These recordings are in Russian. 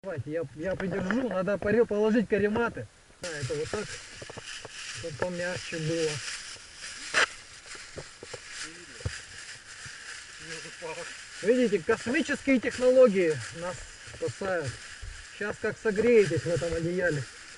Я придержу, надо положить карематы. Это вот так, чтобы помягче было. Видите, космические технологии нас спасают. Сейчас как согреетесь в этом одеяле.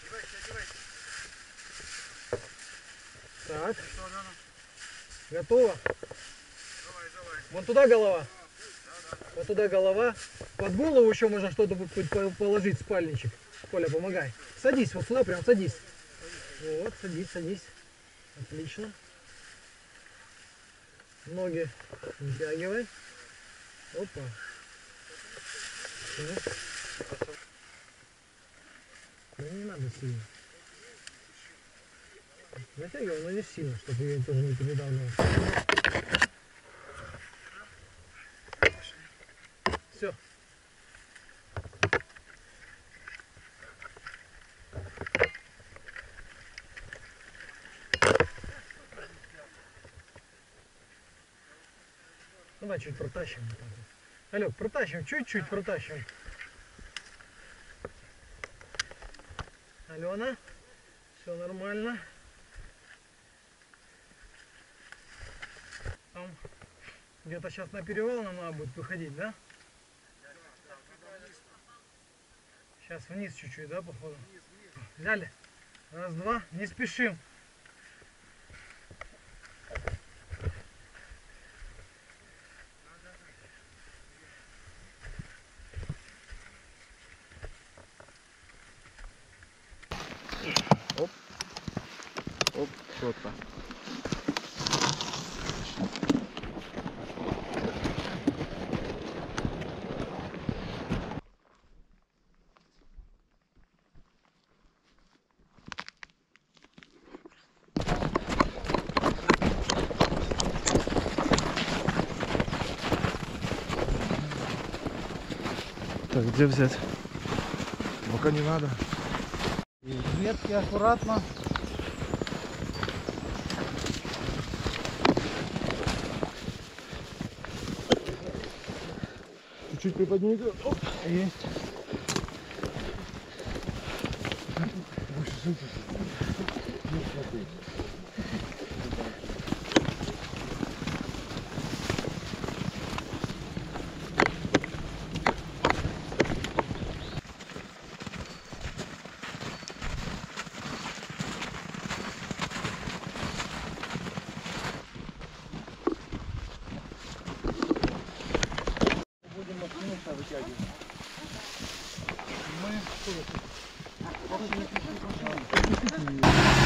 Так. Готово? Вон туда голова. Вот туда голова. Под голову еще можно что-то положить, спальничек. Коля, помогай. Садись, вот сюда прям садись. Вот, садись, садись. Отлично. Ноги вытягивай. Опа. Все. Ну не надо сильно. Натягивай, но не сильно, чтобы ее тоже не передавливать. Все. Давай чуть протащим. Алёк, протащим, чуть-чуть протащим. Алена, все нормально. Там где-то сейчас на перевал нам надо будет выходить, да? Сейчас вниз чуть-чуть, да, походу? Взяли? Раз, два, не спешим. Оп, оп, что-то. Так, где взять? Пока не надо. Ветки аккуратно. Чуть-чуть приподними. Оп. Есть. Будем машину вытягивать. Мы